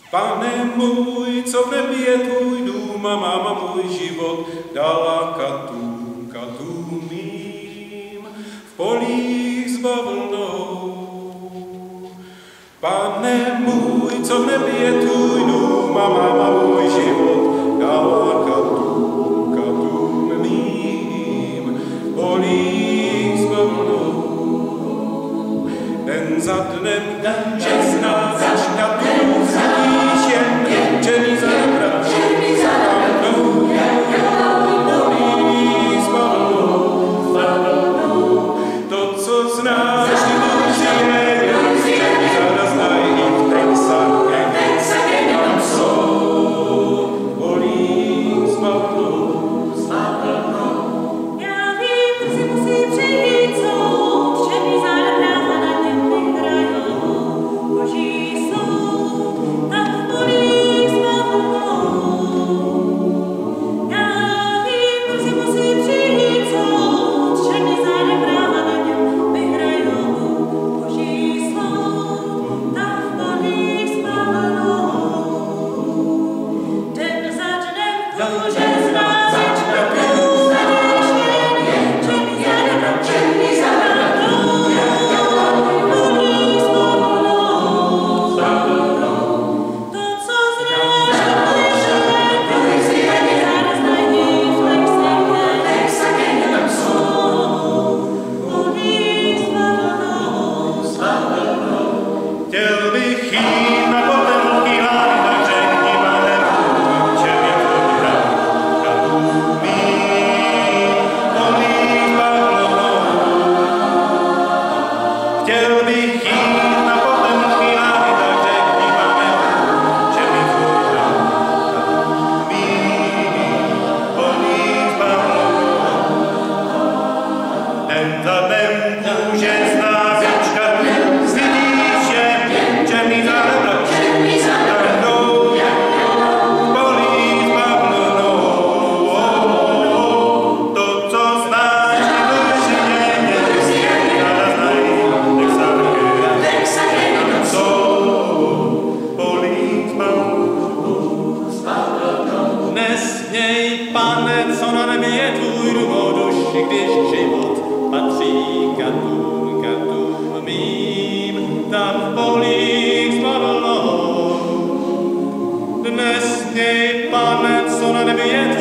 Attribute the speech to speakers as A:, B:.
A: Pane můj, co v nebi je tvůj dům a máma můj život dala katům mým v polích s bavlnou. Pane můj, co v nebi je tvůj dům a máma můj život dala katům mým v polích s bavlnou. Den za dnem, že zná začňatů zvíš jen, že mi zabrat, mnou, polí s bavlnou. To, co znáš, ty Boží je, že mi zadaznají i v Texas, tam jsou, polí s bavlnou.
B: Já vím, že si musí přijít soud, že mi záda na něm vyhrajou. Boží soud, tak polí s bavlnou. Já vím, že si musí přijít soud, že mi záda na něm vyhrajou. Boží soud, tak polí s bavlnou. Den za dnem kůže z nás začne
A: Chtěl bych jít na potemky hlady, tak řekni, pane, že mi podá katům mým polí s bavlnou. Chtěl bych jít na potemky hlady, tak řekni, pane, že mi podá katům mým polí s bavlnou. Den za dnem může znát vyčkat, nesměj, pane, co na nebi je tvůj dům o duši, když život patří katům mým, tam v polích s bavlnou. Nesměj, pane, co na nebi je